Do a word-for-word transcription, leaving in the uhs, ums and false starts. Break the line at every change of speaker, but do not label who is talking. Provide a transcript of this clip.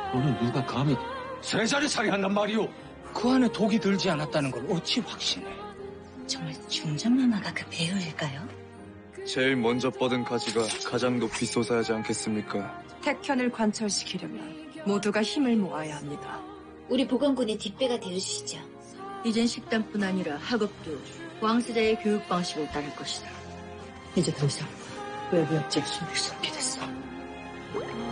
너는 누가 감히 세자를 살해한단 말이오? 그 안에 독이 들지 않았다는 걸 어찌 확신해?
정말 중전마마가 그 배우일까요?
제일 먼저 뻗은 가지가 가장 높이 솟아야지 않겠습니까?
택현을 관철시키려면 모두가 힘을 모아야 합니다.
우리 보건군의 뒷배가 되어주시죠.
이젠 식단뿐 아니라 학업도 왕세자의 교육 방식을 따를 것이다. 이제 더 이상 외부 억제를 숨길 수 없게 됐어.